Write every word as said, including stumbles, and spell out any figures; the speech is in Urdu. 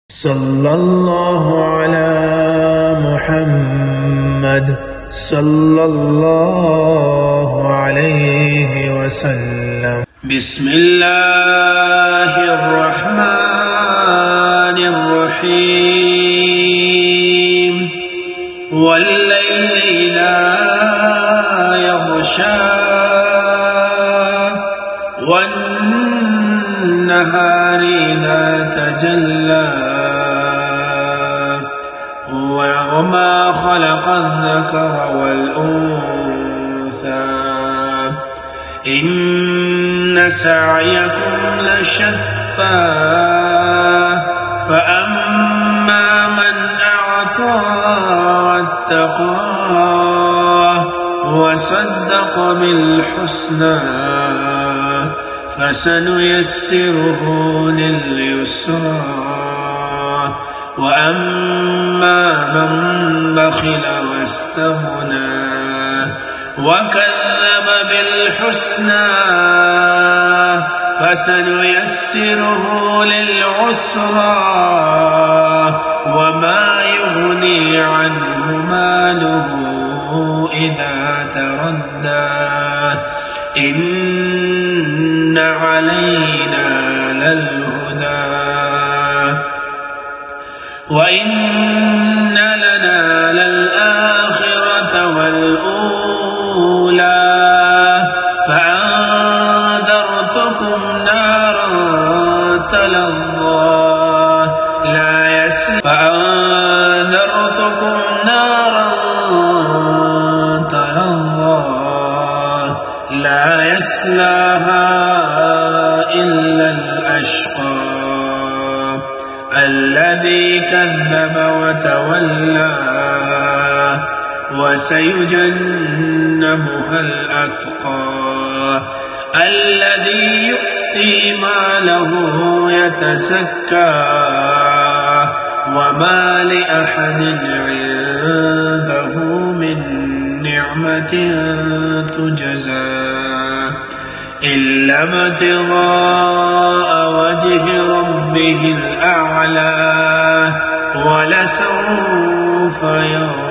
صلى الله على محمد صلى الله عليه وسلم. بسم الله الرحمن الرحيم. والليل إذا يغشى والنهار إذا تجلى وما خلق الذكر والأنثى إن سعيكم لشتى فأما من أعطى واتقى وصدق بالحسنى فسنيسره لليسرى وأما من بخل واستغنى وكذب بالحسنى فسنيسره للعسرى وما يغني عنه ماله إذا تردى إن علينا للهدى وإن لنا للآخرة والأولى فأنذرتكم نارا تلظى لا يصلى فأنذرتكم نارا تلظى لا يصلاها إلا الأشقى الذي كذب وتولى وسيجنبها الأتقى الذي يؤتي ماله يتزكى وما لأحد عنده من نعمة تجزى إلا ابتغاء وجه ربه الأعلى ولسوف يرضى.